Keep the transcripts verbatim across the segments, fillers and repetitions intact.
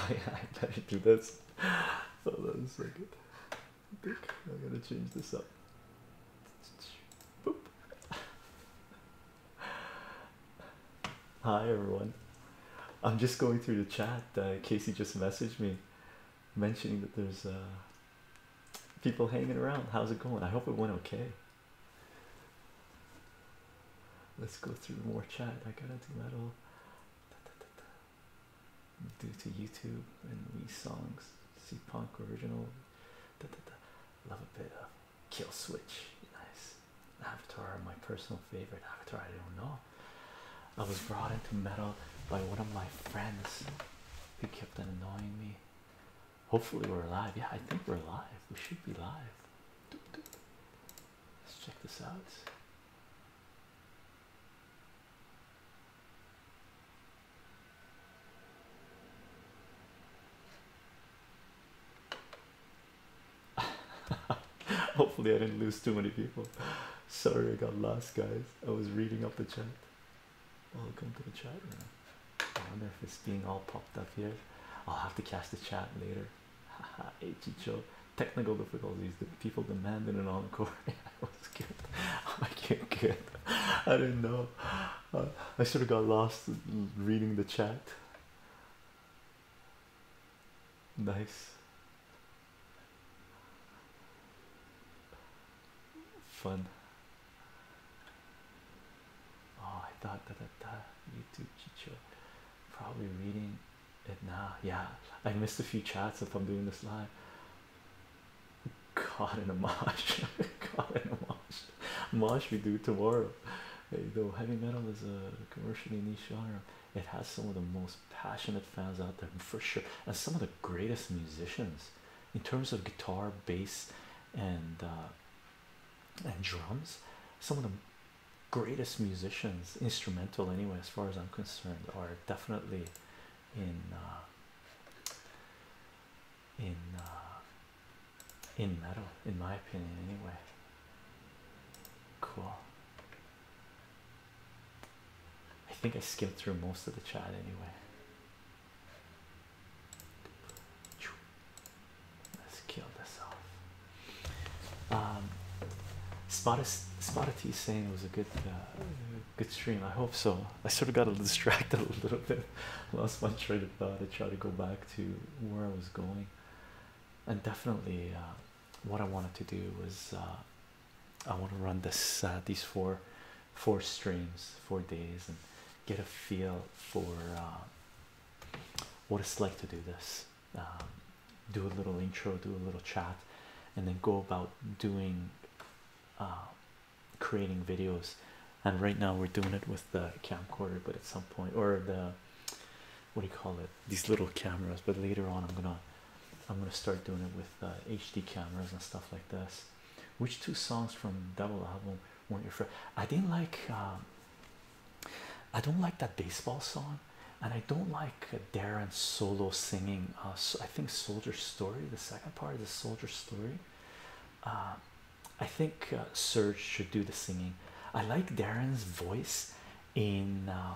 yeah, I better do this. Hold on a second. I think I gotta change this up. Boop. Hi everyone. I'm just going through the chat. Uh, Casey just messaged me mentioning that there's uh, people hanging around. How's it going? I hope it went okay. Let's go through more chat. I gotta do metal due to YouTube and Wii songs. See punk original. Da, da, da. Love a bit of Kill Switch. Nice. Avatar, my personal favorite. Avatar, I don't know. I was brought into metal by one of my friends who kept on annoying me. Hopefully we're live. Yeah, I think we're live. We should be live. Doop, doop. Let's check this out. Hopefully I didn't lose too many people. Sorry I got lost, guys. I was reading up the chat. Welcome to the chat room. I wonder if it's being all popped up here. I'll have to catch the chat later. Haha, Chicho. Technical difficulties. The people demanded an encore. I was good. I get good. I didn't know. Uh, I sort of got lost reading the chat. Nice. Fun. Oh, I thought that that YouTube Chicho. Probably reading it now. Yeah, I missed a few chats if I'm doing this live. Caught in a mosh. Caught in a mosh. Mosh we do tomorrow. Hey, though heavy metal is a commercially niche genre, it has some of the most passionate fans out there for sure, and some of the greatest musicians in terms of guitar, bass, and uh, and drums. Some of the greatest musicians, instrumental anyway, as far as I'm concerned, are definitely in uh, in uh, in metal, in my opinion, anyway. Cool. I think I skimmed through most of the chat anyway. Let's kill this off. Um, Spotted Spotted T saying it was a good uh, good stream. I hope so. I sort of got a little distracted a little bit, lost my train of thought. I tried to go back to where I was going, and definitely uh, what I wanted to do was uh, I want to run this uh, these four four streams, four days, and get a feel for uh, what it's like to do this. Um, do a little intro, do a little chat, and then go about doing uh, creating videos. And right now we're doing it with the camcorder, but at some point, or the what do you call it, these little cameras, but later on I'm gonna I'm gonna start doing it with uh, H D cameras and stuff like this. Which two songs from Devil album weren't your favorite? I didn't like um, I don't like that baseball song, and I don't like uh, Darren solo singing. Uh, so I think Soldier Story, the second part of the Soldier Story. Uh, I think uh, Serge should do the singing. I like Darren's voice in uh,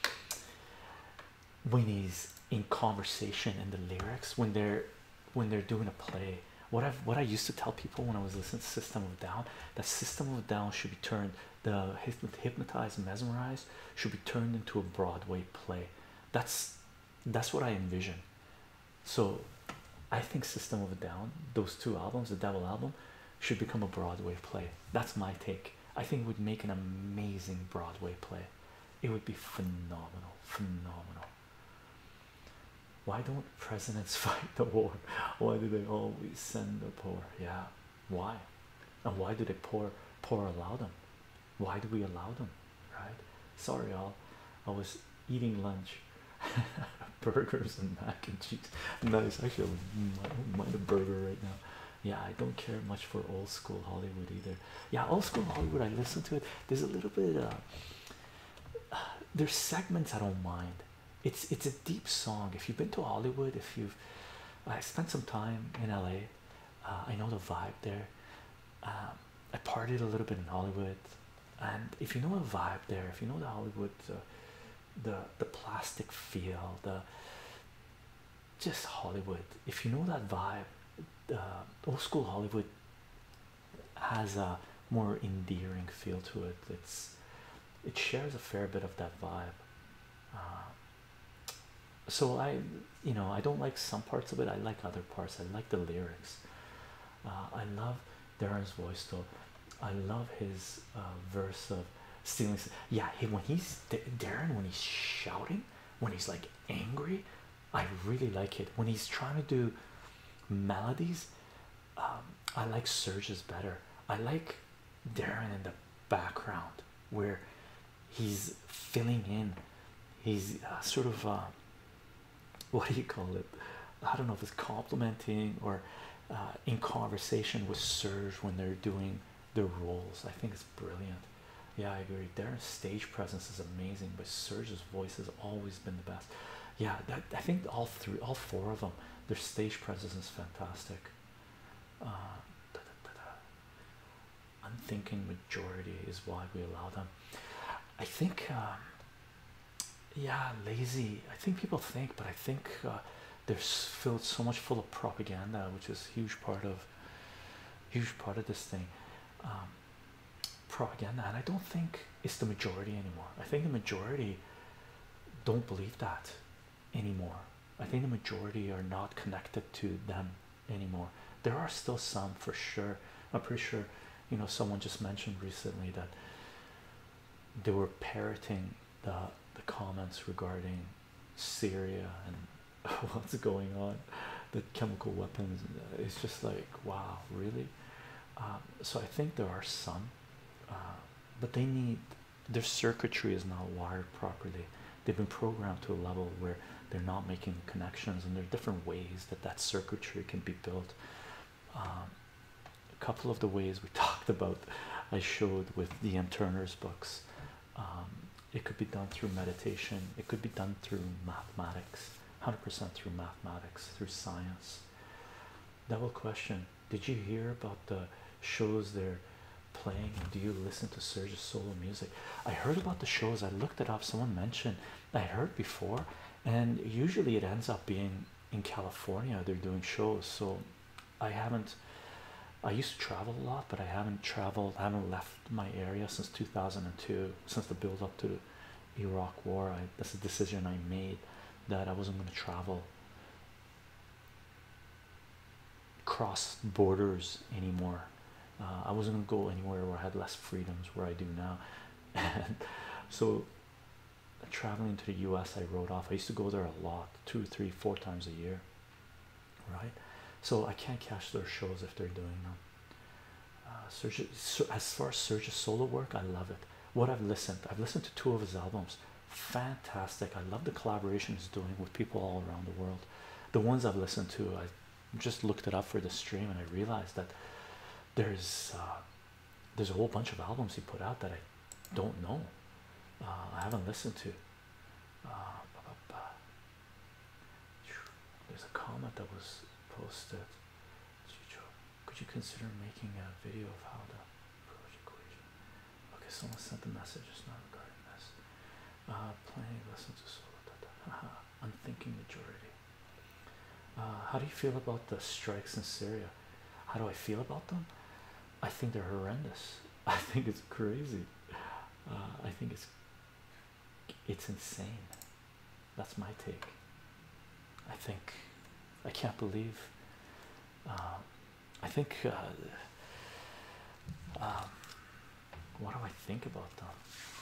when he's in conversation in the lyrics, when they're when they're doing a play. What I've what I used to tell people when I was listening to System of a Down, that System of a Down should be turned, the Hypnotized, Mesmerized should be turned into a Broadway play. That's that's what I envision. So I think System of a Down, those two albums, the Devil album, should become a Broadway play. That's my take. I think it would make an amazing Broadway play. It would be phenomenal, phenomenal. Why don't presidents fight the war? Why do they always send the poor? Yeah, why? And why do they poor poor allow them? Why do we allow them? Right? Sorry, y'all. I was eating lunch, burgers and mac and cheese. Nice. Actually, I don't mind a burger right now. Yeah, I don't care much for old school Hollywood either. Yeah, old school Hollywood, I listen to it. There's a little bit uh, there's segments I don't mind. It's it's a deep song. If you've been to Hollywood, if you've I spent some time in L A, uh, I know the vibe there. um, I partied a little bit in Hollywood, and if you know a vibe there, if you know the Hollywood, uh, the the plastic feel, the just Hollywood. If you know that vibe, uh, old school Hollywood has a more endearing feel to it. It's it shares a fair bit of that vibe. Uh, so I, you know, I don't like some parts of it. I like other parts. I like the lyrics. Uh, I love Darren's voice though. I love his uh, verse of stealing. Yeah, he, when he's Darren, when he's shouting, when he's like angry, I really like it. When he's trying to do melodies, um, I like Surge's better. I like Darren in the background where he's filling in. He's uh, sort of uh, what do you call it? I don't know if it's complimenting or uh, in conversation with Serge when they're doing their roles. I think it's brilliant. Yeah, I agree. Their stage presence is amazing, but Serge's voice has always been the best. Yeah, that, I think all three, all four of them, their stage presence is fantastic. Uh, da, da, da, da. Unthinking majority is why we allow them. I think, um, yeah, lazy. I think people think, but I think uh, they're filled so much full of propaganda, which is a huge part of huge part of this thing. Um, propaganda, and I don't think it's the majority anymore. I think the majority don't believe that anymore. I think the majority are not connected to them anymore. There are still some for sure. I'm pretty sure, you know, someone just mentioned recently that they were parroting the the comments regarding Syria and what's going on, the chemical weapons. It's just like, wow, really? Um, so I think there are some, uh, but they need, their circuitry is not wired properly. They've been programmed to a level where they're not making connections, and there are different ways that that circuitry can be built. Um, a couple of the ways we talked about, I showed with D M Turner's books. Um, it could be done through meditation, it could be done through mathematics, one hundred percent through mathematics, through science. Double question: did you hear about the shows they're playing? Do you listen to Serge's solo music? I heard about the shows. I looked it up. Someone mentioned I heard before, and usually it ends up being in California. They're doing shows, so I haven't. I used to travel a lot, but I haven't traveled. I haven't left my area since two thousand two. Since the build up to the Iraq War, I, that's a decision I made that I wasn't going to travel cross borders anymore. Uh, I wasn't going to go anywhere where I had less freedoms where I do now. And so traveling to the U S I wrote off. I used to go there a lot, two, three, four times a year, right? So I can't catch their shows if they're doing them. Uh, Serge, so as far as Serge's solo work, I love it. What I've listened, I've listened to two of his albums. Fantastic. I love the collaboration he's doing with people all around the world. The ones I've listened to, I just looked it up for the stream, and I realized that there's uh, there's a whole bunch of albums he put out that I don't know. Uh, I haven't listened to. Uh, ba, ba, ba. There's a comment that was posted. Could you consider making a video of how the approach equation? Okay, someone sent the message. It's not regarding this. Uh, playing listen to solo. Haha, unthinking majority. Uh, how do you feel about the strikes in Syria? How do I feel about them? I think they're horrendous. I think it's crazy. Uh, I think it's it's insane. That's my take. I think I can't believe. Uh, I think. Uh, um, what do I think about them?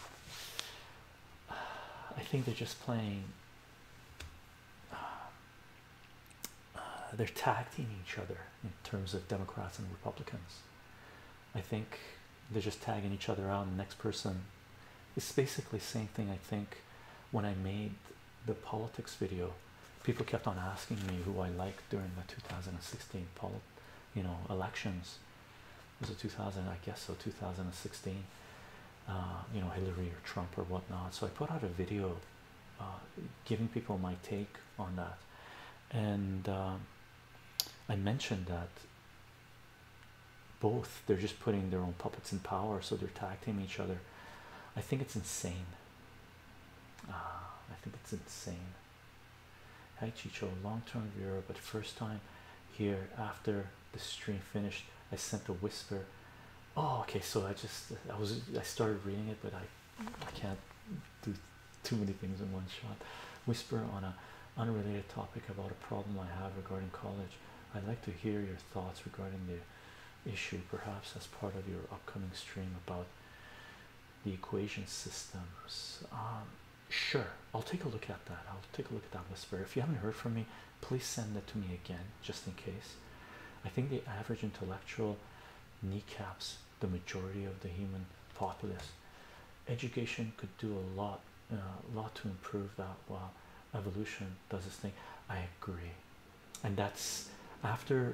I think they're just playing. Uh, uh, they're tag teaming each other in terms of Democrats and Republicans. I think they're just tagging each other out, and the next person. It's basically the same thing. I think when I made the politics video, people kept on asking me who I liked during the two thousand sixteen poll, you know, elections. Was it two thousand? I guess so. two thousand sixteen. Uh, you know, Hillary or Trump or whatnot. So I put out a video uh, giving people my take on that, and um, I mentioned that both they're just putting their own puppets in power, so they're tag teaming each other. I think it's insane. Uh, I think it's insane. Hi Chicho, long-term viewer, but first time here. After the stream finished, I sent a whisper. Oh, okay. So I just I was I started reading it, but I I can't do too many things in one shot. Whisper on a unrelated topic about a problem I have regarding college. I'd like to hear your thoughts regarding the issue, perhaps as part of your upcoming stream about the equation systems. Um, sure, I'll take a look at that. I'll take a look at that whisper. If you haven't heard from me, please send it to me again, just in case. I think the average intellectual kneecaps the majority of the human populace. Education could do a lot, uh, a lot to improve that while evolution does its thing. I agree, and that's after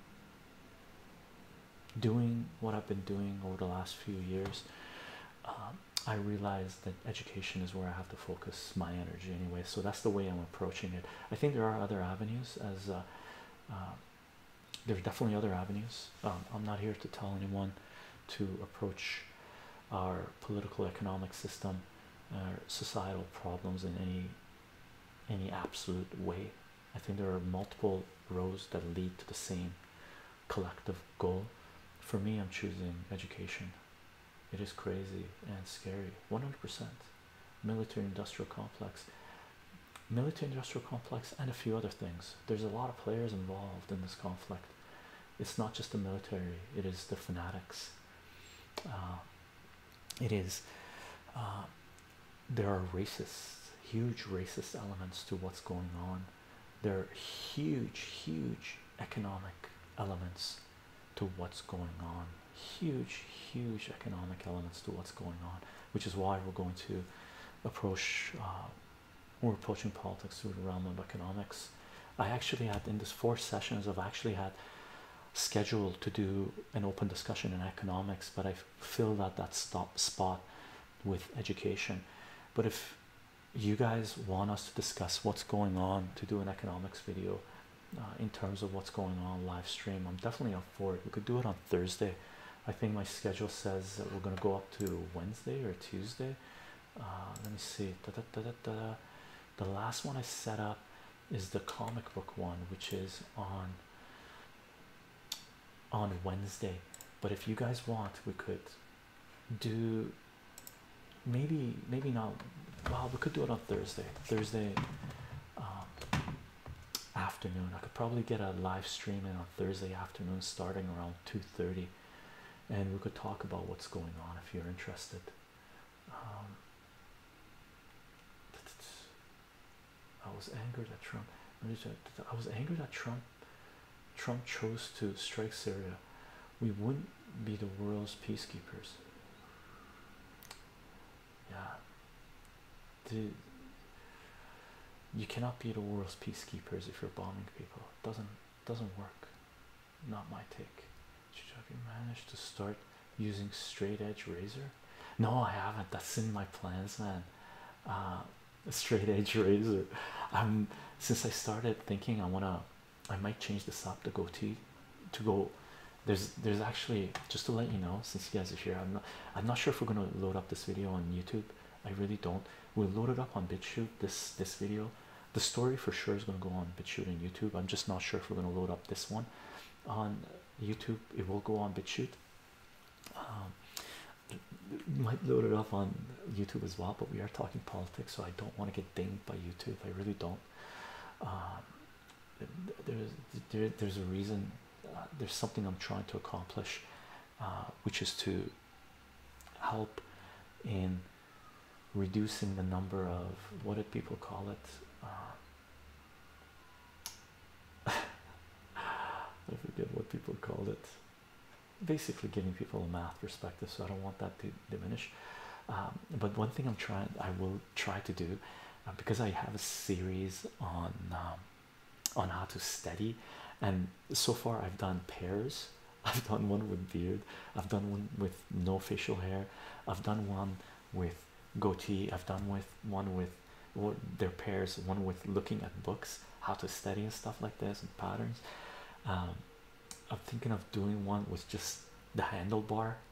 doing what I've been doing over the last few years. Um, I realized that education is where I have to focus my energy anyway. So that's the way I'm approaching it. I think there are other avenues, as uh, uh, there are definitely other avenues. Um, I'm not here to tell anyone to approach our political economic system, our societal problems in any any absolute way. I think there are multiple roads that lead to the same collective goal. For me, I'm choosing education. It is crazy and scary. one hundred percent. Military industrial complex, military industrial complex, and a few other things. There's a lot of players involved in this conflict. It's not just the military, it is the fanatics. Uh, it is, uh, there are racists, huge racist elements to what's going on. There are huge, huge economic elements to what's going on. Huge, huge economic elements to what's going on, which is why we're going to approach, uh, we're approaching politics through the realm of economics. I actually had in this four sessions, I've actually had scheduled to do an open discussion in economics, but I filled out that stop spot with education. But if you guys want us to discuss what's going on, to do an economics video uh, in terms of what's going on live stream, I'm definitely up for it. We could do it on Thursday. I think my schedule says that we're going to go up to Wednesday or Tuesday. Uh, let me see. Da, da, da, da, da. The last one I set up is the comic book one, which is on on Wednesday. But if you guys want, we could do maybe maybe not. Well, we could do it on Thursday. Thursday um, afternoon. I could probably get a live stream in on Thursday afternoon, starting around two thirty, and we could talk about what's going on if you're interested. Um, I was angered at Trump. I was angered at Trump. Trump chose to strike Syria. We wouldn't be the world's peacekeepers. Yeah. The, you cannot be the world's peacekeepers if you're bombing people. It doesn't doesn't work. Not my take. Have you managed to start using straight edge razor? No, I haven't. That's in my plans, man. Uh, a straight edge razor. I'm since I started thinking I wanna, I might change this up to goatee, to go. There's there's actually, just to let you know, since you guys are here, I'm not I'm not sure if we're gonna load up this video on YouTube. I really don't. We'll load it up on BitChute. This this video, the story for sure is gonna go on BitChute and YouTube. I'm just not sure if we're gonna load up this one on YouTube. It will go on BitChute. Um, might load it up on YouTube as well, but we are talking politics, so I don't want to get dinged by YouTube. I really don't. Um, there's there, there's a reason. Uh, there's something I'm trying to accomplish, uh, which is to help in reducing the number of, what did people call it? Uh, I forget what people called it. Basically giving people a math perspective, so I don't want that to diminish. Um, but one thing I'm trying, I will try to do, uh, because I have a series on um, on how to study, and so far I've done pairs. I've done one with beard. I've done one with no facial hair. I've done one with goatee. I've done with one with, or their pairs. One with looking at books, how to study and stuff like this, and patterns. Um, I'm thinking of doing one with just the handlebar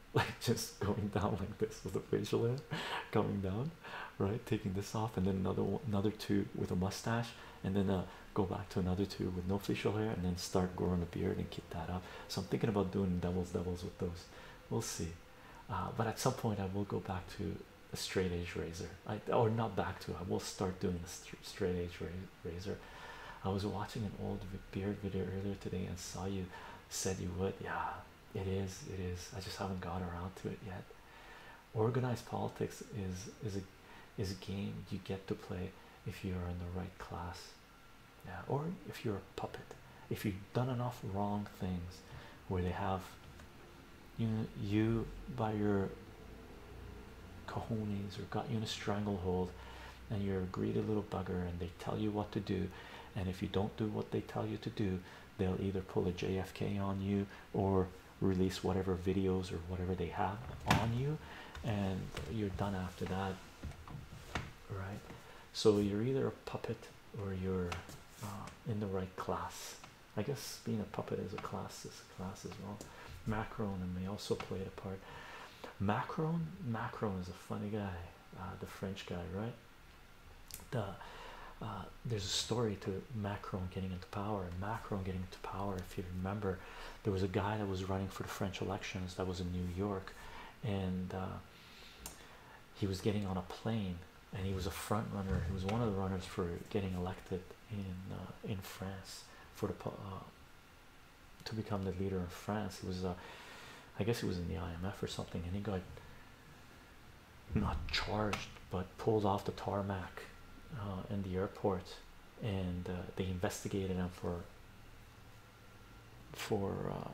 like just going down like this with a facial hair coming down, right? Taking this off, and then another one, another two with a mustache, and then uh, go back to another two with no facial hair, and then start growing a beard and keep that up. So I'm thinking about doing doubles, doubles with those. We'll see. Uh, but at some point, I will go back to a straight edge razor. I or not back to. I will start doing a st straight edge ra razor. I was watching an old beard video earlier today and saw you said you would. Yeah, it is. It is. I just haven't got around to it yet. Organized politics is is a is a game you get to play if you are in the right class. Yeah, or if you're a puppet. If you've done enough wrong things where they have you you by your cojones or got you in a stranglehold, and you're a greedy little bugger, and they tell you what to do, and if you don't do what they tell you to do, they'll either pull a J F K on you or release whatever videos or whatever they have on you, and you're done after that, right? So you're either a puppet or you're uh, in the right class. I guess being a puppet is a class, is a class as well. Macron and may also play a part. Macron, Macron is a funny guy, uh, the French guy, right? The uh, there's a story to Macron getting into power. And Macron getting into power, if you remember, there was a guy that was running for the French elections that was in New York, and uh, he was getting on a plane, and he was a front runner. He was one of the runners for getting elected in uh, in France for the uh, to become the leader in France. He was uh, I guess he was in the I M F or something, and he got not charged but pulled off the tarmac uh, in the airport, and uh, they investigated him for for uh,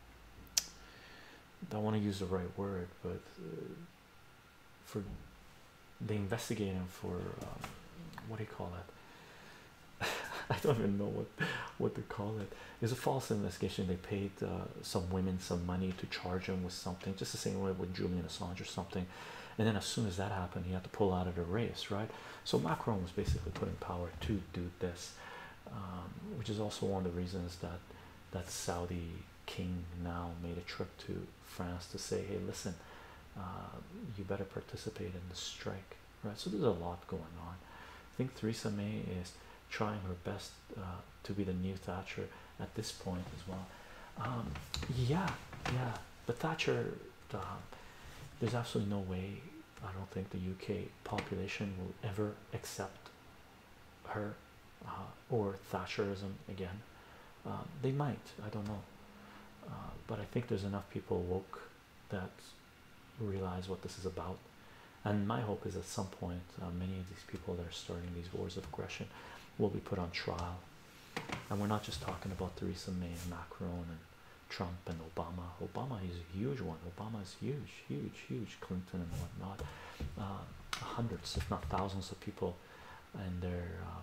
I don't want to use the right word, but uh, for they investigated him for um, what do you call it? I don't even know what what to call it. It's a false investigation. They paid uh, some women some money to charge him with something, just the same way with Julian Assange or something. And then as soon as that happened, he had to pull out of the race, right? So Macron was basically put in power to do this, um, which is also one of the reasons that that Saudi king now made a trip to France to say, hey, listen, uh, you better participate in the strike, right? So there's a lot going on. I think Theresa May is trying her best uh, to be the new Thatcher at this point as well. Um, yeah, yeah, but Thatcher, uh, there's absolutely no way, I don't think the U K population will ever accept her uh, or Thatcherism again. Uh, they might, I don't know, uh, but I think there's enough people woke that realize what this is about. And my hope is at some point, uh, many of these people that are starting these wars of aggression will be put on trial. And we're not just talking about Theresa May and Macron and Trump and Obama. Obama is a huge one. Obama is huge, huge, huge. Clinton and whatnot. Uh, hundreds, if not thousands, of people, and they're. Uh,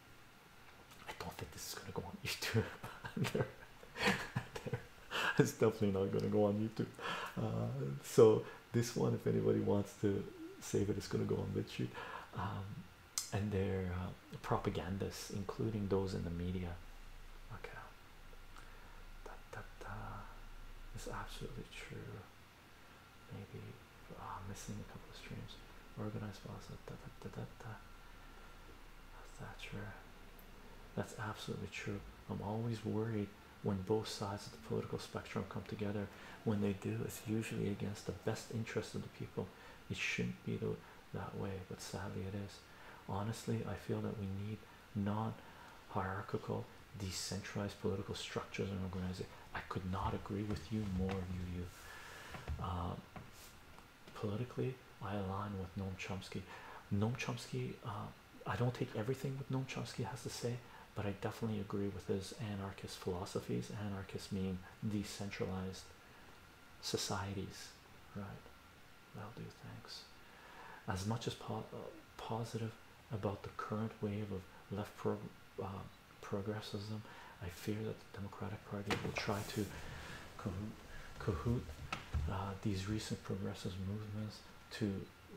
I don't think this is going to go on YouTube. they're, they're, it's definitely not going to go on YouTube. Uh, so this one, if anybody wants to save it, it's going to go on BitChute. Um, and they're uh, propagandists, including those in the media. Okay, da, da, da. It's absolutely true. Maybe oh, missing a couple of streams. Organized boss. Da, da, da, da, da. That's true. That's absolutely true. I'm always worried when both sides of the political spectrum come together. When they do, it's usually against the best interest of the people. It shouldn't be the, that way, but sadly it is. Honestly, I feel that we need non-hierarchical, decentralized political structures and organizing. I could not agree with you more, you you. Uh, politically, I align with Noam Chomsky. Noam Chomsky, uh, I don't take everything what Noam Chomsky has to say, but I definitely agree with his anarchist philosophies. Anarchist meaning decentralized societies, right? That'll do, thanks. As much as po uh, positive about the current wave of left pro uh, progressivism, I fear that the Democratic Party will try to cahoot, cahoot uh, these recent progressive movements to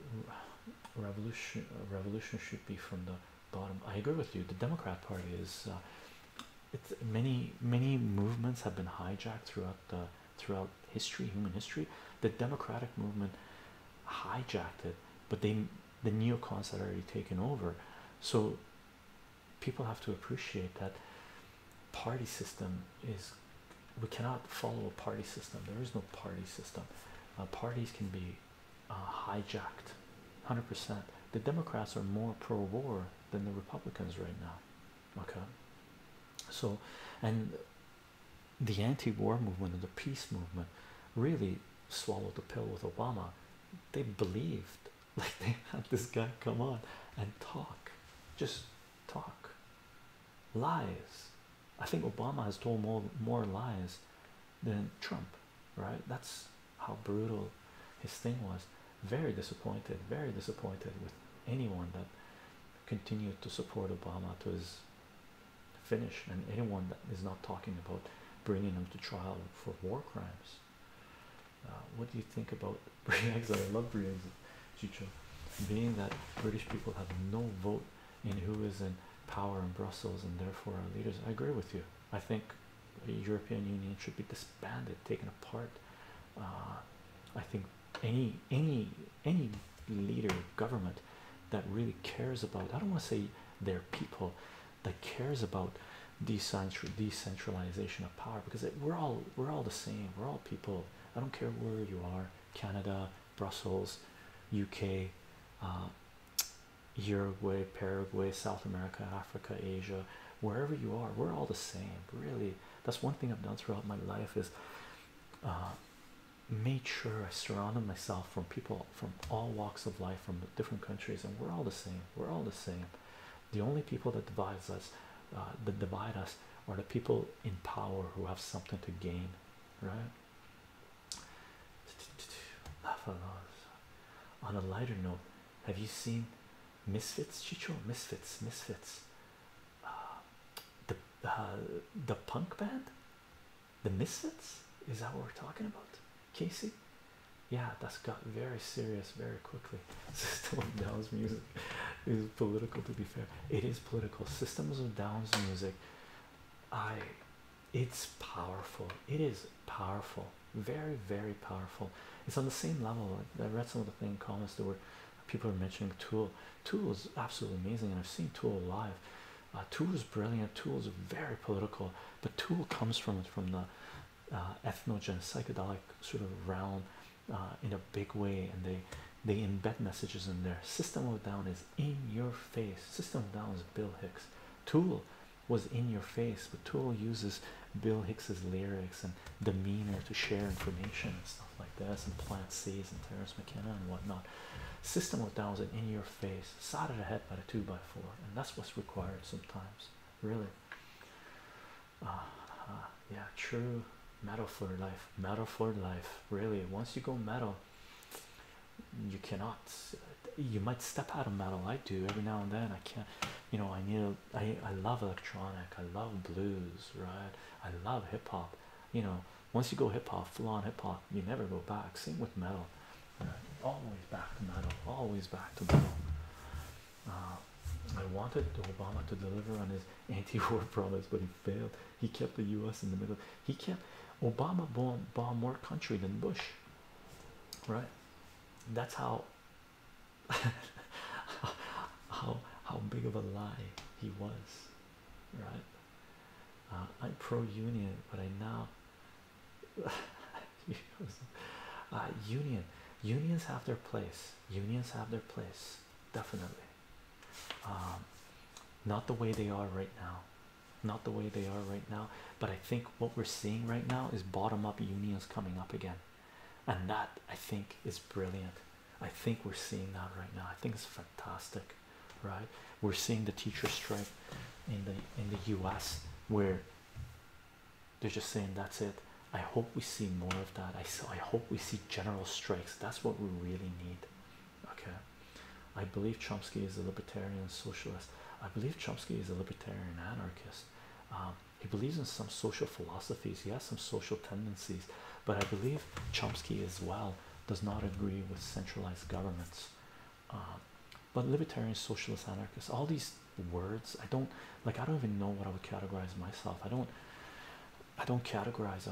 revolution. Uh, revolution should be from the bottom. I agree with you. The Democrat Party is. Uh, it's many many movements have been hijacked throughout the throughout history, human history. The democratic movement hijacked it, but they the neocons had already taken over. So people have to appreciate that party system is, we cannot follow a party system. There is no party system. Uh, parties can be uh, hijacked one hundred percent. The Democrats are more pro-war than the Republicans right now. Okay, so, and the anti-war movement and the peace movement really swallowed the pill with Obama. They believed, like, they had this guy come on and talk, just talk lies. I think Obama has told more more lies than Trump, right? That's how brutal his thing was. Very disappointed, very disappointed with anyone that continued to support Obama to his finish, and anyone that is not talking about bringing him to trial for war crimes. Uh, what do you think about Brexit? I love Brexit, Chicho. Being that British people have no vote in who is in power in Brussels and therefore our leaders, I agree with you. I think the European Union should be disbanded, taken apart. Uh, I think any any any leader, government that really cares about, I don't want to say their people, that cares about decentral decentralization of power, because it, we're all we're all the same. We're all people. I don't care where you are, Canada, Brussels, U K, uh, Uruguay, Paraguay, South America, Africa, Asia, wherever you are, we're all the same. Really, that's one thing I've done throughout my life, is uh, made sure I surrounded myself from people from all walks of life, from different countries, and we're all the same. We're all the same. The only people that divides us, uh, that divide us, are the people in power who have something to gain, right? On a lighter note, have you seen Misfits, Chicho? Misfits, Misfits. Uh, the uh, the punk band, the Misfits. Is that what we're talking about, Casey? Yeah, that's got very serious very quickly. System of Down's music is political. To be fair, it is political. Systems of Down's music, I, it's powerful. It is powerful. Very, very powerful. It's on the same level. I read some of the thing comments that were people are mentioning Tool. Tool is absolutely amazing, and I've seen Tool live. Uh, Tool is brilliant. Tool is very political, but Tool comes from from the uh, ethnogen psychedelic sort of realm uh, in a big way, and they they embed messages in there. System of Down is in your face. System of Down is Bill Hicks. Tool was in your face, but Tool uses Bill Hicks's lyrics and demeanor to share information and stuff like this, and plant seeds and Terrence McKenna and whatnot. System of Down is an in your face, sodded ahead by the two by four, and that's what's required sometimes, really. Uh, uh, yeah, true. Metal for life, metal for life. Really, once you go metal, you cannot. You might step out of metal. I do every now and then. I can't. You know, I need. A, I I love electronic. I love blues. Right. I love hip hop. You know, once you go hip hop, full on hip hop, you never go back. Same with metal. Right? Always back to metal. Always back to metal. Uh, I wanted Obama to deliver on his anti-war promise, but he failed. He kept the U S in the middle. He kept Obama bomb bomb more country than Bush. Right? That's how how how big of a lie he was. Right? Uh, I'm pro-union, but I now uh, union unions have their place. Unions have their place, definitely. Um, not the way they are right now. Not the way they are right now. But I think what we're seeing right now is bottom-up unions coming up again, and that, I think, is brilliant. I think we're seeing that right now. I think it's fantastic, right? We're seeing the teacher strike in the in the U S where they're just saying that's it. I hope we see more of that. I so I hope we see general strikes. That's what we really need. Okay. I believe Chomsky is a libertarian socialist. I believe Chomsky is a libertarian anarchist. Um, he believes in some social philosophies. He has some social tendencies, but I believe Chomsky as well does not agree with centralized governments. Um, but libertarian, socialist, anarchist, all these words, I don't like. I don't even know what I would categorize myself. I don't. I don't categorize. I don't,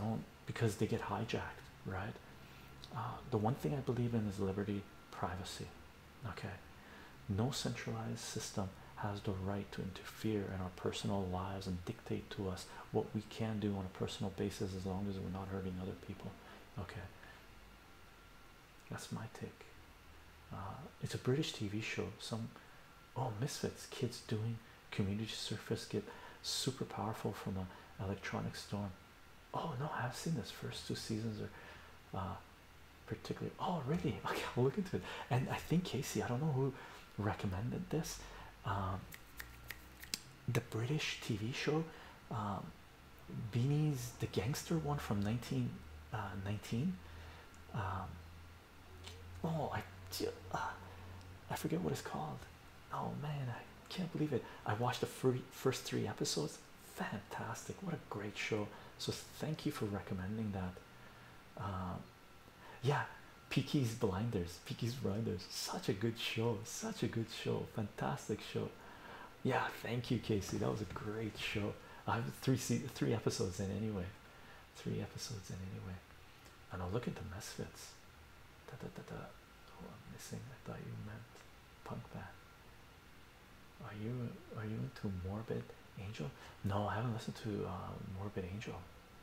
because they get hijacked, right? Uh, the one thing I believe in is liberty, privacy. Okay, no centralized system has the right to interfere in our personal lives and dictate to us what we can do on a personal basis as long as we're not hurting other people. Okay, that's my take. Uh, it's a British T V show. Some oh misfits kids doing community service get super powerful from an electronic storm. Oh no, I've seen this. First two seasons are uh, particularly. Oh really? Okay, I'll look into it. And I think Casey, I don't know who recommended this. Um, the British T V show, um, Beanie's the gangster one from nineteen nineteen. Um, oh, I uh, I forget what it's called. Oh man, I can't believe it. I watched the free, first three episodes. Fantastic! What a great show. So thank you for recommending that. Um, yeah, Peaky's Blinders, Peaky's Blinders, such a good show, such a good show, fantastic show. Yeah, thank you, Casey. That was a great show. I have three se- three episodes in anyway, three episodes in anyway. And I'll look at the Misfits. Da, da, da, da. Oh, I'm missing. I thought you meant Punk Band. Are you are you into Morbid Angel? No, I haven't listened to uh, Morbid Angel.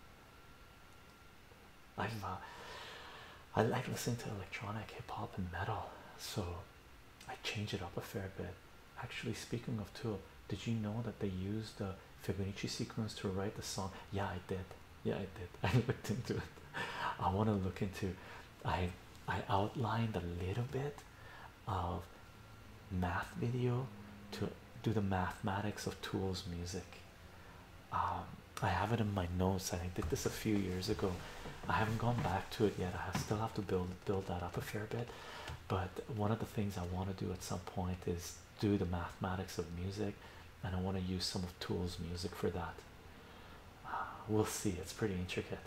I've uh, I like listening to electronic hip hop and metal, so I change it up a fair bit. Actually, speaking of Tool, did you know that they used the Fibonacci sequence to write the song? Yeah, I did. Yeah, I did. I looked into it. I want to look into. I I outlined a little bit of math video to do the mathematics of Tool's music. Um, I have it in my notes, and I did this a few years ago. I haven't gone back to it yet. I have, still have to build build that up a fair bit. But one of the things I want to do at some point is do the mathematics of music, and I want to use some of Tool's music for that. Uh, we'll see. It's pretty intricate.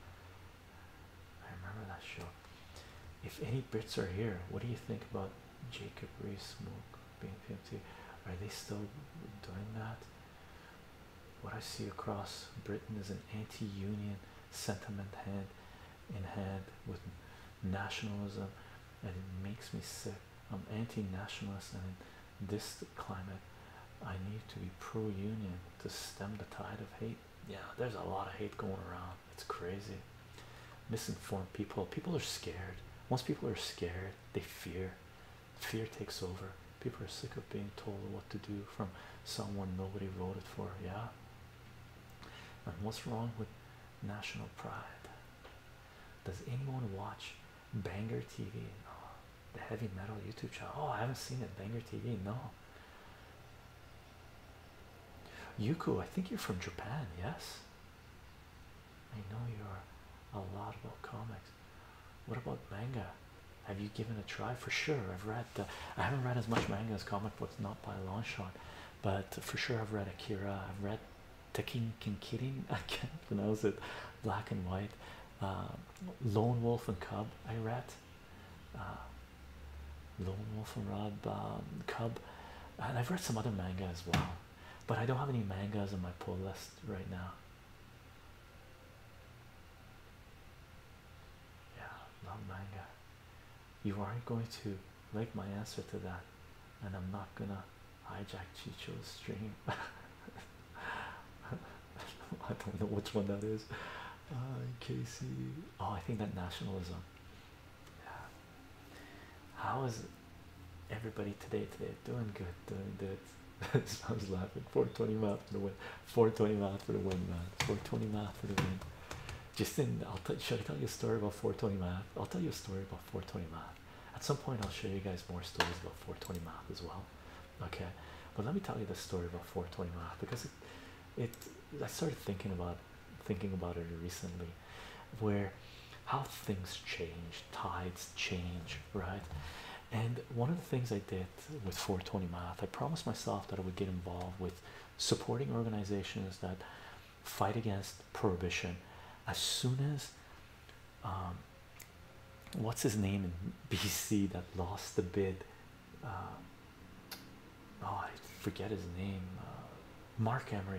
I remember that show. If any Brits are here, what do you think about Jacob Rees-Mogg being P M T? Are they still doing that? What I see across Britain is an anti-union sentiment hand in hand with nationalism, and it makes me sick. I'm anti-nationalist, and in this climate I need to be pro-union to stem the tide of hate. Yeah, there's a lot of hate going around. It's crazy. Misinformed people. People are scared. Once people are scared, they fear. Fear takes over. People are sick of being told what to do from someone nobody voted for. Yeah. And what's wrong with national pride? Does anyone watch Banger T V? No. The heavy metal YouTube channel. Oh, I haven't seen it. Banger T V. No. Yuko, I think you're from Japan. Yes. I know you're a lot about comics. What about manga? Have you given a try? For sure, I've read. Uh, I haven't read as much manga as comic books, not by a long shot, but for sure I've read Akira. I've read Tekken Kinkirin. I can't pronounce it. Black and White. Uh, Lone Wolf and Cub. I read. Uh, Lone Wolf and Rob um, Cub, and I've read some other manga as well, but I don't have any mangas on my pull list right now. Yeah, love manga. You aren't going to like my answer to that, and I'm not gonna hijack Chicho's stream. I don't know which one that is. Uh, Casey. Oh, I think that nationalism. Yeah. How is everybody today? Today, doing good, doing good. I was laughing. four twenty math for the win. four twenty math for the win, man. four twenty math for the win. Just in, I'll tell. Should I tell you a story about four twenty math? I'll tell you a story about four twenty math. At some point, I'll show you guys more stories about four twenty math as well. Okay, but let me tell you the story about four twenty math, because it, it. I started thinking about, thinking about it recently, where how things change, tides change, right? And one of the things I did with four twenty math, I promised myself that I would get involved with supporting organizations that fight against prohibition as soon as um, what's his name in B C that lost the bid, uh, oh I forget his name, uh, Mark Emery.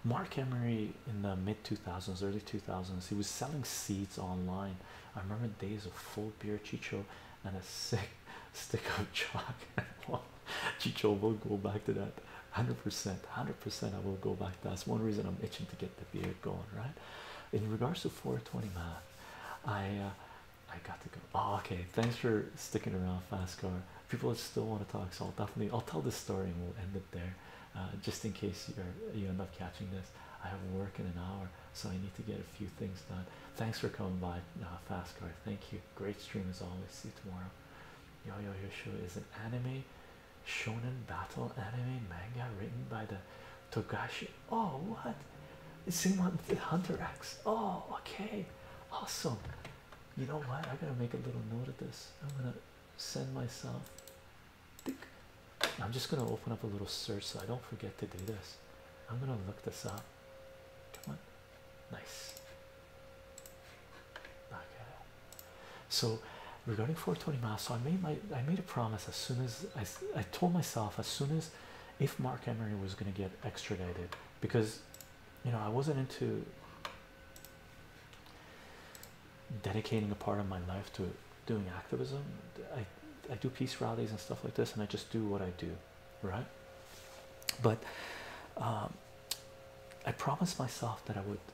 Mark Emery in the mid two thousands, early two thousands, he was selling seeds online. I remember days of full beer chicho and a sick stick of chalk. Well, chicho will go back to that one hundred percent, one hundred percent. I will go back. That's one reason I'm itching to get the beer going, right? In regards to four twenty math, I uh, I got to go. Oh, okay. Thanks for sticking around, fast car. People still want to talk, so I'll definitely I'll tell this story and we'll end it there. Uh, just in case you're you end up catching this. I have work in an hour, so I need to get a few things done. Thanks for coming by, uh, fast car. Thank you. Great stream as always. See you tomorrow. Yo Yo Yo Show is an anime shonen battle anime manga written by the Togashi. Oh, what? It's same one with Hunter X. Oh, okay, awesome. You know what? I gotta make a little note of this. I'm gonna send myself. Tick. I'm just gonna open up a little search so I don't forget to do this. I'm gonna look this up. Come on, nice. Okay. So regarding four twenty math, so I made my I made a promise as soon as I I told myself as soon as if Mark Emery was gonna get extradited, because you know I wasn't into dedicating a part of my life to doing activism. I I do peace rallies and stuff like this, and I just do what I do, right? But um, I promised myself that I would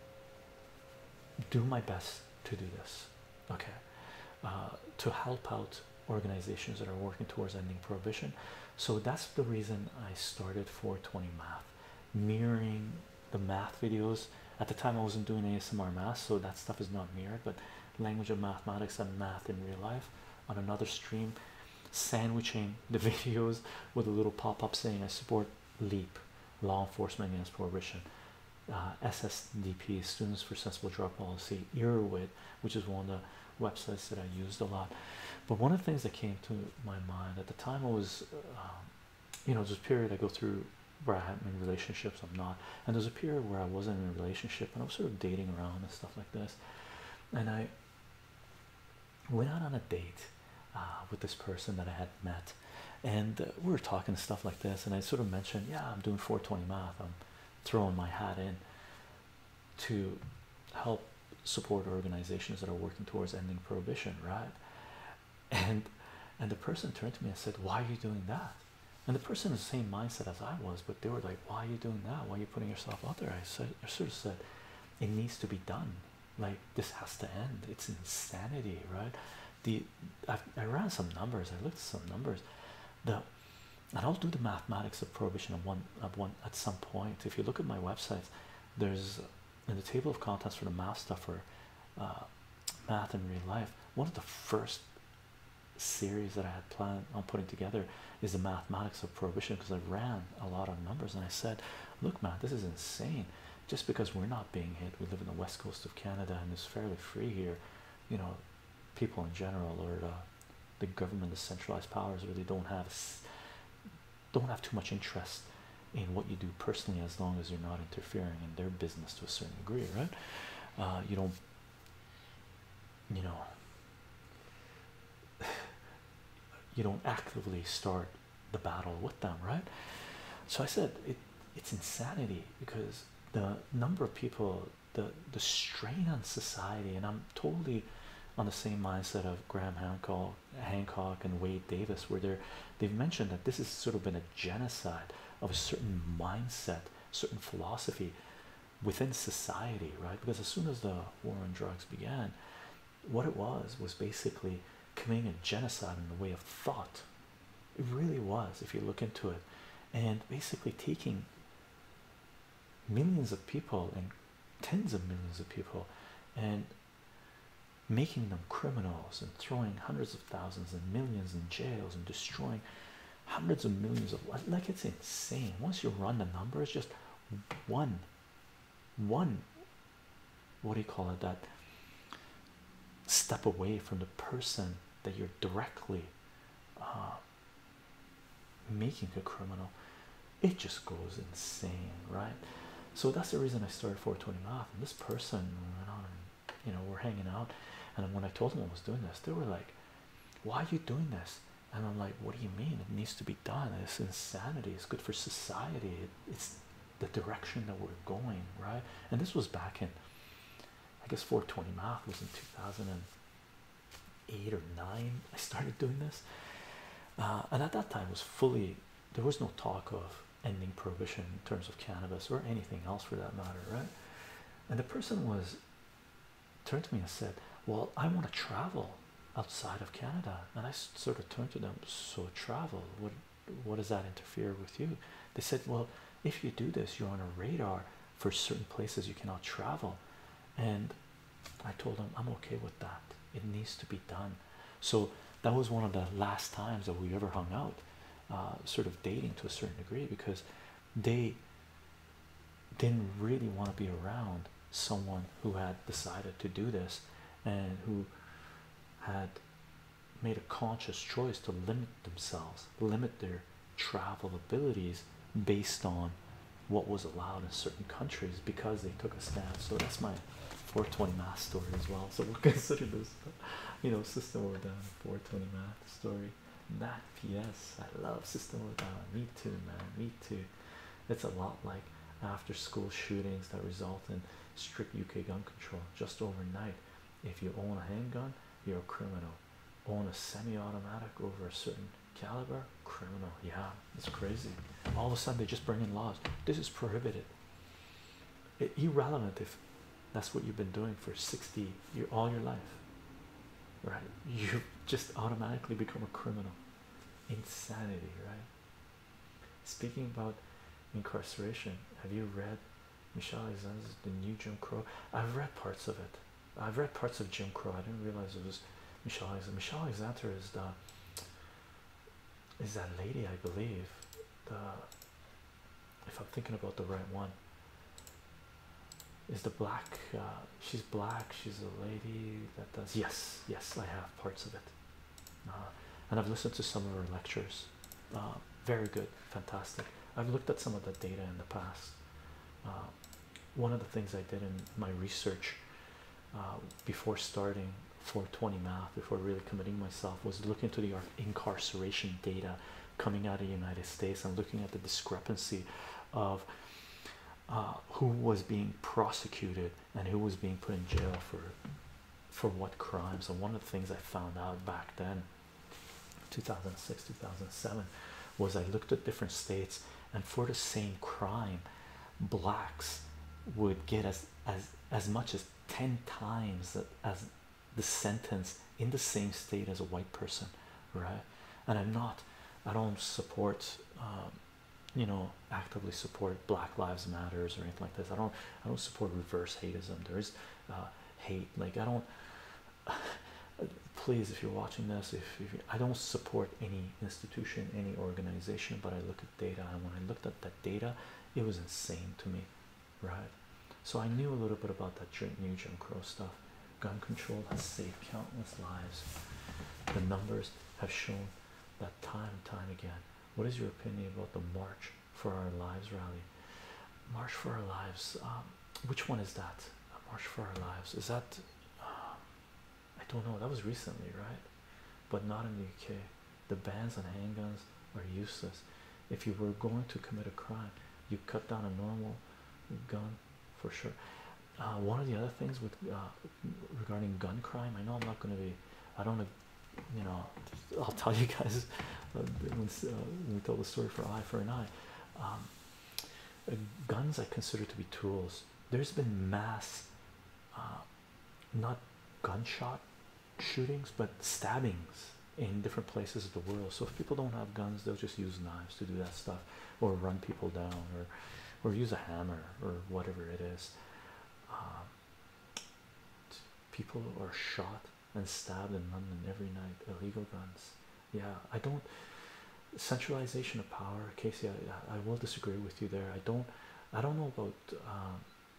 do my best to do this, okay, uh, to help out organizations that are working towards ending prohibition. So that's the reason I started four twenty math, mirroring the math videos. At the time I wasn't doing A S M R math, so that stuff is not mirrored, but language of mathematics and math in real life on another stream, sandwiching the videos with a little pop-up saying I support LEAP, law enforcement against prohibition, uh, S S D P, Students for Sensible Drug Policy, Erowid, which is one of the websites that I used a lot. But one of the things that came to my mind at the time, I was um, you know, there's a period I go through where I'm in relationships, I'm not, and there's a period where I wasn't in a relationship and I was sort of dating around and stuff like this, and I went out on a date uh, with this person that I had met, and uh, we were talking and stuff like this, and I sort of mentioned, yeah, I'm doing four twenty math, I'm throwing my hat in to help support organizations that are working towards ending prohibition, right? And and the person turned to me and said, why are you doing that? And the person is the same mindset as I was, but they were like, why are you doing that? Why are you putting yourself out there? I said, I sort of said, it needs to be done. Like, this has to end. It's insanity, right? The I, I ran some numbers. I looked at some numbers. The and I'll do the mathematics of prohibition at one at one at some point. If you look at my website, there's in the table of contents for the math stuff for uh, math in real life. One of the first series that I had planned on putting together is the mathematics of prohibition, because I ran a lot of numbers and I said, look man, this is insane. Just because we're not being hit, we live in the west coast of Canada and it's fairly free here, you know, people in general, or the, the government, the centralized powers really don't have don't have too much interest in what you do personally, as long as you're not interfering in their business to a certain degree, right? Uh, you don't, you know, you don't actively start the battle with them, right? So I said it it's insanity, because the number of people, the the strain on society, and I'm totally on the same mindset of Graham Hancock Hancock and Wade Davis, where they're they've mentioned that this has sort of been a genocide of a certain mindset, certain philosophy within society, right? Because as soon as the war on drugs began, what it was was basically committing a genocide in the way of thought. It really was, if you look into it, and basically taking millions of people and tens of millions of people and making them criminals and throwing hundreds of thousands and millions in jails and destroying hundreds of millions of, like, it's insane. Once you run the numbers, just one one what do you call it, that step away from the person that you're directly uh, making a criminal, it just goes insane, right? So that's the reason I started four twenty math. And this person went on, you know, we're hanging out, and when I told them I was doing this, they were like, why are you doing this? And I'm like, what do you mean? It needs to be done. It's insanity. It's good for society. It, it's the direction that we're going, right? And this was back in, I guess four twenty math was in two thousand eight or nine. I started doing this, uh, and at that time it was fully, there was no talk of ending prohibition in terms of cannabis or anything else for that matter, right? And the person was turned to me and said, well, I want to travel outside of Canada. And I sort of turned to them, so travel, what what does that interfere with you? They said, well, if you do this, you're on a radar for certain places you cannot travel. And I told them I'm okay with that, it needs to be done. So that was one of the last times that we ever hung out, uh, sort of dating to a certain degree, because they didn't really want to be around someone who had decided to do this and who had made a conscious choice to limit themselves, limit their travel abilities based on what was allowed in certain countries because they took a stand. So that's my four twenty math story as well. So we'll consider this, you know, System of a Down four twenty math story. Math P S, I love System of a Down. Me too, man. Me too. It's a lot like after school shootings that result in strict U K gun control just overnight. If you own a handgun, you're a criminal. Own a semi-automatic over a certain caliber, criminal. Yeah, it's crazy. All of a sudden they just bring in laws. This is prohibited. It, irrelevant if that's what you've been doing for sixty year all your life, right? You just automatically become a criminal. Insanity, right? Speaking about incarceration, have you read Michelle Alexander's The New Jim Crow? I've read parts of it. I've read parts of Jim Crow. I didn't realize it was Michelle Alexander. Michelle Alexander is the is that lady, I believe. The if I'm thinking about the right one, is the black. Uh, she's black. She's a lady that does. Yes, yes, I have parts of it, uh, and I've listened to some of her lectures. Uh, very good, fantastic. I've looked at some of the data in the past. Uh, one of the things I did in my research uh, before starting four twenty math, before really committing myself, was looking into the incarceration data coming out of the United States and looking at the discrepancy of uh, who was being prosecuted and who was being put in jail for for what crimes. And one of the things I found out back then, two thousand six, two thousand seven, was I looked at different states, and for the same crime, blacks would get as as as much as ten times as the sentence in the same state as a white person, right? And I'm not, I don't support, um, you know, actively support Black Lives Matters or anything like this. I don't, I don't support reverse hateism. There is uh, hate. Like I don't. Please, if you're watching this, if, if you, I don't support any institution, any organization, but I look at data, and when I looked at that data, it was insane to me, right? So I knew a little bit about that new Jim Crow stuff. Gun control has saved countless lives. The numbers have shown that time and time again. What is your opinion about the March for Our Lives rally? March for Our Lives. Um, which one is that? March for Our Lives. Is that? Uh, I don't know. That was recently, right? But not in the U K. The bans on handguns are useless. If you were going to commit a crime, you cut down a normal gun for sure. Uh, one of the other things with uh, regarding gun crime, I know I'm not going to be, I don't know, you know, I'll tell you guys uh, when, uh, when we tell the story for eye for an eye. Um, uh, guns I consider to be tools. There's been mass, uh, not gunshot shootings, but stabbings in different places of the world. So if people don't have guns, they'll just use knives to do that stuff, or run people down, or or use a hammer, or whatever it is. Um, people are shot and stabbed in London every night. Illegal guns. Yeah, I don't. Centralization of power, Casey. I, I will disagree with you there. I don't. I don't know about. Um,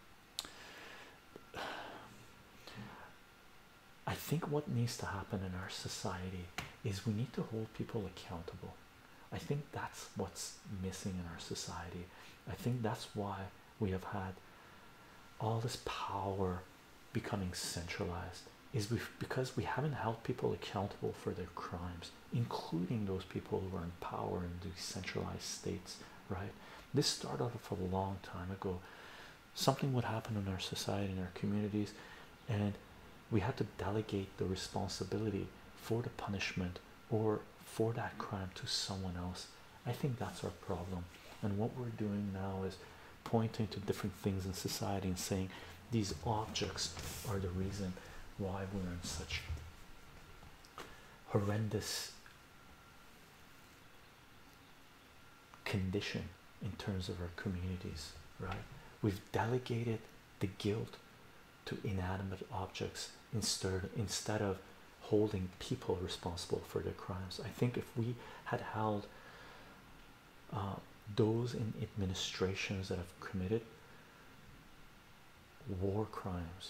I think what needs to happen in our society is we need to hold people accountable. I think that's what's missing in our society. I think that's why we have had all this power becoming centralized, is because we haven't held people accountable for their crimes, including those people who are in power in these centralized states, right? This started off a long time ago. Something would happen in our society, in our communities, and we had to delegate the responsibility for the punishment or for that crime to someone else. I think that's our problem. And what we're doing now is pointing to different things in society and saying these objects are the reason why we're in such horrendous condition in terms of our communities, right? We've delegated the guilt to inanimate objects instead instead of holding people responsible for their crimes. I think if we had held uh, those in administrations that have committed war crimes,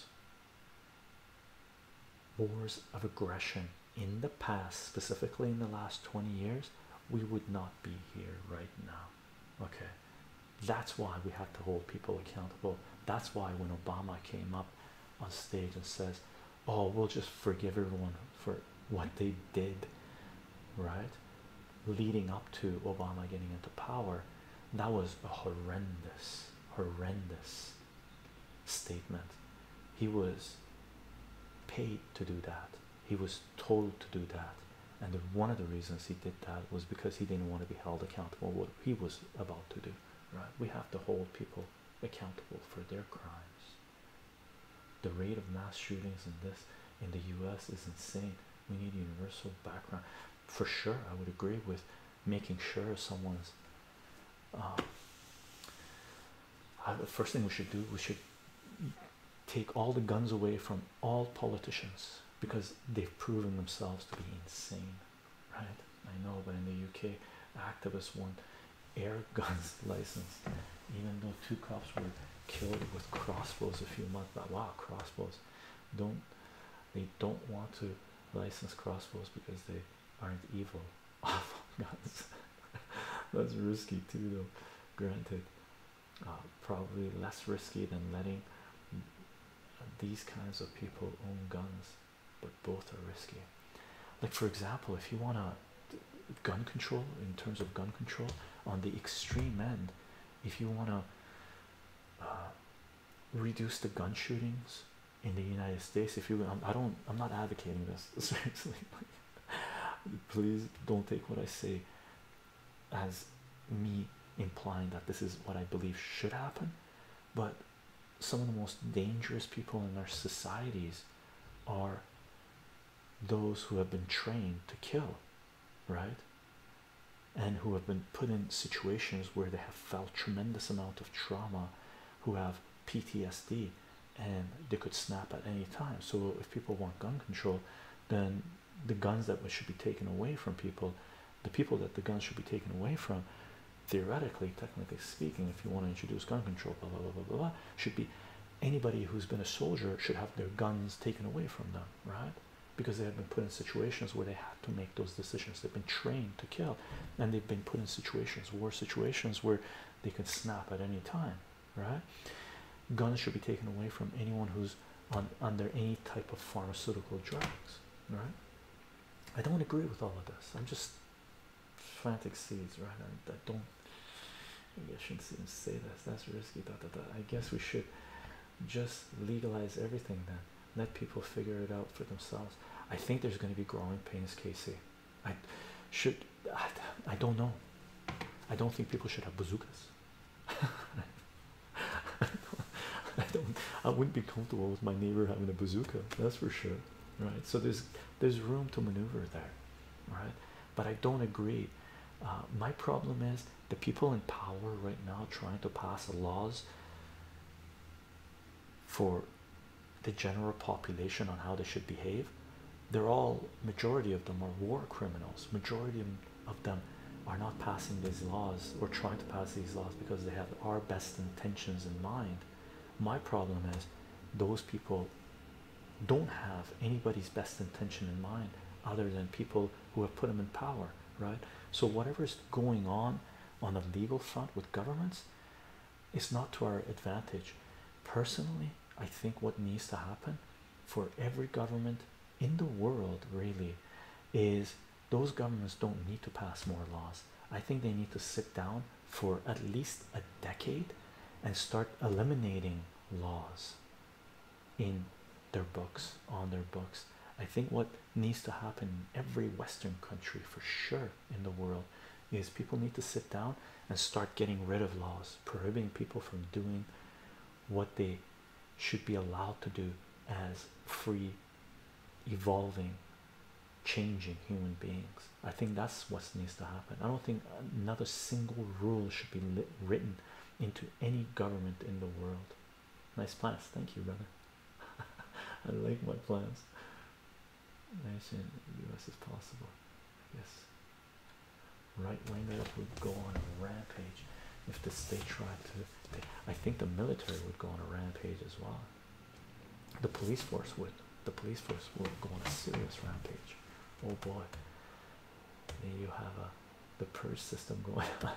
wars of aggression in the past, specifically in the last twenty years, we would not be here right now. Okay, that's why we have to hold people accountable. That's why when Obama came up on stage and says, oh, we'll just forgive everyone for what they did, right, leading up to Obama getting into power, that was a horrendous horrendous statement. He was paid to do that. He was told to do that, and the, one of the reasons he did that was because he didn't want to be held accountable what he was about to do, right? We have to hold people accountable for their crimes. The rate of mass shootings in this in the U S is insane. We need universal background. For sure, I would agree with making sure someone's uh, uh, the first thing we should do, we should take all the guns away from all politicians because they've proven themselves to be insane, right? I know, but in the U K, activists want air guns license, even though two cops were killed with crossbows a few months back. Wow, crossbows! Don't they don't want to license crossbows because they aren't evil. Awful guns. That's risky too, though. Granted, uh, probably less risky than letting these kinds of people own guns, but both are risky. Like, for example, if you want to gun control, in terms of gun control on the extreme end, if you want to uh, reduce the gun shootings in the United States, if you um, I don't I'm not advocating this seriously, please don't take what I say as me implying that this is what I believe should happen, but some of the most dangerous people in our societies are those who have been trained to kill, right? And who have been put in situations where they have felt tremendous amount of trauma, who have P T S D, and they could snap at any time. So if people want gun control, then the guns that should be taken away from people, the people that the guns should be taken away from, theoretically, technically speaking, if you want to introduce gun control, blah blah blah blah blah, blah, should be anybody who's been a soldier should have their guns taken away from them, right? Because they have been put in situations where they had to make those decisions. They've been trained to kill, and they've been put in situations, war situations, where they can snap at any time, right? Guns should be taken away from anyone who's on under any type of pharmaceutical drugs, right? I don't agree with all of this. I'm just frantic seeds, right? I, I don't. Maybe I shouldn't even say this. That's risky. Da, da, da. I guess we should just legalize everything then. Let people figure it out for themselves. I think there's going to be growing pains, Casey. I should. I, I don't know. I don't think people should have bazookas. I don't. I wouldn't be comfortable with my neighbor having a bazooka. That's for sure, right? So there's there's room to maneuver there, right? But I don't agree. Uh, my problem is the people in power right now trying to pass laws for the general population on how they should behave. They're all, majority of them are war criminals. Majority of them are not passing these laws or trying to pass these laws because they have our best intentions in mind. My problem is those people don't have anybody's best intention in mind other than people who have put them in power, right? So whatever's going on on the legal front with governments, it's not to our advantage. Personally, I think what needs to happen for every government in the world really is those governments don't need to pass more laws. I think they need to sit down for at least a decade and start eliminating laws in their books, on their books. I think what needs to happen in every Western country for sure in the world is people need to sit down and start getting rid of laws prohibiting people from doing what they should be allowed to do as free, evolving, changing human beings. I think that's what needs to happen. I don't think another single rule should be lit, written into any government in the world. Nice plans, thank you, brother. I like my plans. Nice in the U S as possible. Yes. Right wingers would go on a rampage if the state tried to. They, I think the military would go on a rampage as well. The police force would. The police force would go on a serious rampage. Oh boy. There you have a the purge system going on.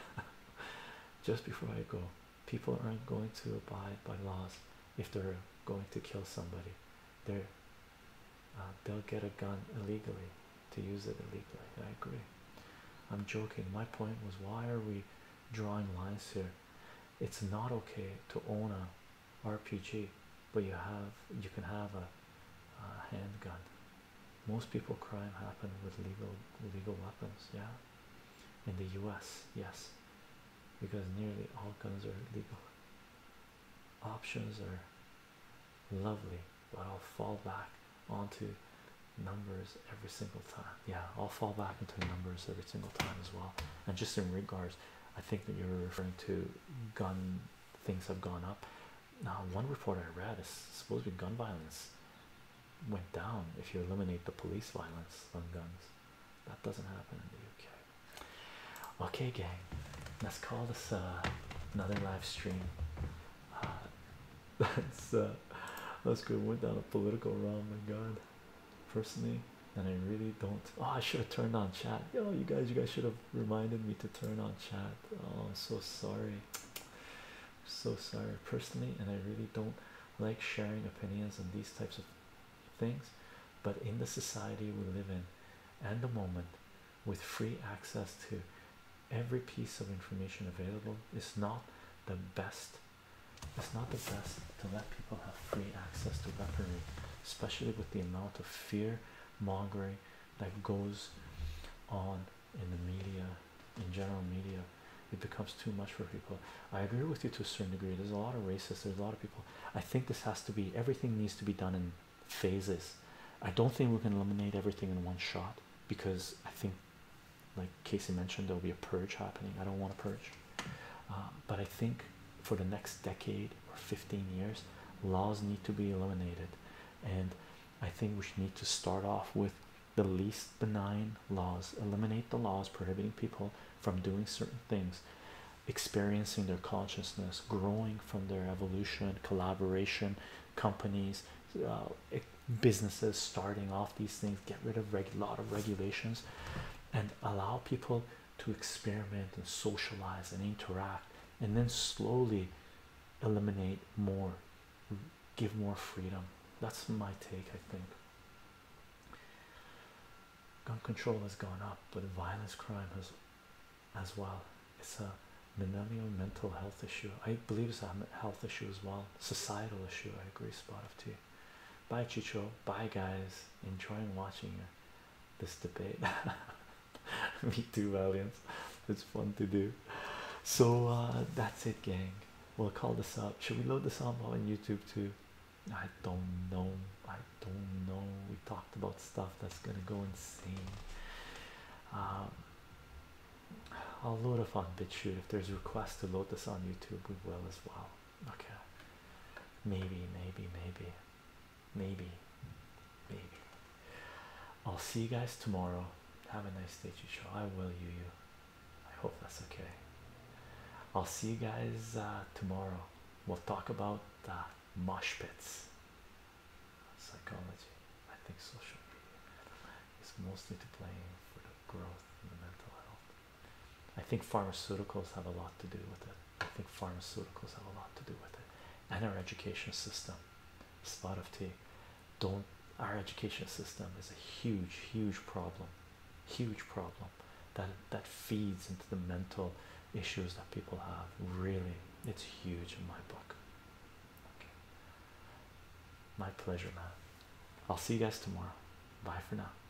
Just before I go, people aren't going to abide by laws if they're going to kill somebody. They're uh, they'll get a gun illegally to use it illegally. I agree. I'm joking. My point was, why are we drawing lines here? It's not okay to own a R P G, but you have you can have a, a handgun. Most people crime happen with legal legal weapons. Yeah, in the U S, yes, because nearly all guns are legal. Options are lovely, but I'll fall back onto numbers every single time. Yeah, I'll fall back into numbers every single time as well. And just in regards, I think that you're referring to gun things have gone up. Now, one report I read is supposed to be gun violence went down if you eliminate the police violence on guns. That doesn't happen in the U K. Okay, gang, let's call this uh, another live stream. Uh, that's uh, let's go. Went down a political realm. My God, personally, and I really don't. Oh, I should have turned on chat. Yo, you guys, you guys should have reminded me to turn on chat. Oh, I'm so sorry. So sorry, personally, and I really don't like sharing opinions on these types of things. But in the society we live in, and the moment, with free access to every piece of information available, it's not the best. It's not the best to let people have free access to weaponry, especially with the amount of fear mongering that goes on in the media, in general media. It becomes too much for people. I agree with you to a certain degree. There's a lot of racists, there's a lot of people. I think this has to be, everything needs to be done in phases. I don't think we can eliminate everything in one shot, because I think, like Casey mentioned, there'll be a purge happening. I don't want a purge, uh, but I think for the next decade or fifteen years, laws need to be eliminated. And I think we should need to start off with the least benign laws. Eliminate the laws prohibiting people from doing certain things, experiencing their consciousness, growing from their evolution, collaboration, companies, uh, businesses starting off these things. Get rid of a lot of regulations and allow people to experiment and socialize and interact, and then slowly eliminate more, give more freedom. That's my take. I think gun control has gone up, but violence crime has as well. It's a millennial mental health issue. I believe it's a health issue as well, societal issue. I agree. Spot of tea. Bye, Chicho. Bye, guys. Enjoying watching this debate. Me too, Valiant. It's fun to do. So uh, that's it, gang. We'll call this up. Should we load this up on YouTube too? I don't know. I don't know. We talked about stuff that's gonna go insane. Um, I'll load up on BitChute. If there's requests to load this on YouTube, we will as well. Okay. Maybe, maybe, maybe, maybe, maybe. I'll see you guys tomorrow. Have a nice day, Chicho. I will, you, you. I hope that's okay. I'll see you guys uh, tomorrow. We'll talk about uh, mosh pits, psychology. I think social media is mostly to blame for the growth in the mental health. I think pharmaceuticals have a lot to do with it. I think pharmaceuticals have a lot to do with it, and our education system. Spot of tea. Don't. Our education system is a huge, huge problem. Huge problem. that that feeds into the mental issues that people have. Really, it's huge in my book. Okay. My pleasure, man. I'll see you guys tomorrow. Bye for now.